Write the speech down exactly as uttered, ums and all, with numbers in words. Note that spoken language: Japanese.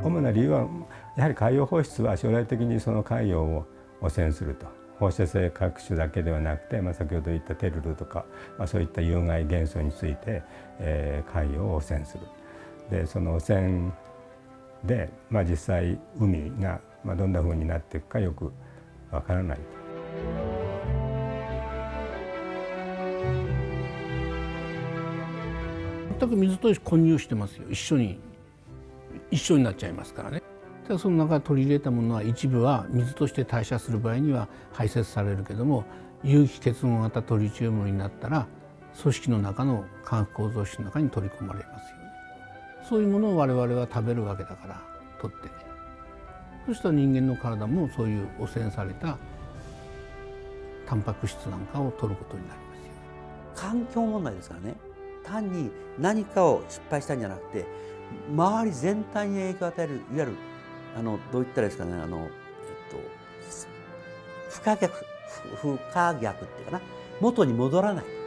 主な理由はやはり海洋放出は将来的にその海洋を汚染すると。放射性核種だけではなくて、まあ、先ほど言ったテルルとか、まあ、そういった有害元素について、えー、海洋を汚染する。でその汚染で、まあ、実際海が、まあ、どんなふうになっていくかよくわからない。 全く水と混入してますよ。一緒に一緒になっちゃいますからね。ただその中で取り入れたものは一部は水として代謝する場合には排泄されるけども、有機結合型トリチウムになったら組織の中の化学構造子の中に取り込まれますよね。そういうものを我々は食べるわけだから取ってね。そしたら人間の体もそういう汚染されたタンパク質なんかを取ることになりますよ。 環境問題ですからね。単に何かを失敗したんじゃなくて、周り全体に影響を与える、いわゆるあのどう言ったらいいですかね、あの、えっと、不可逆不可逆っていうかな、元に戻らない。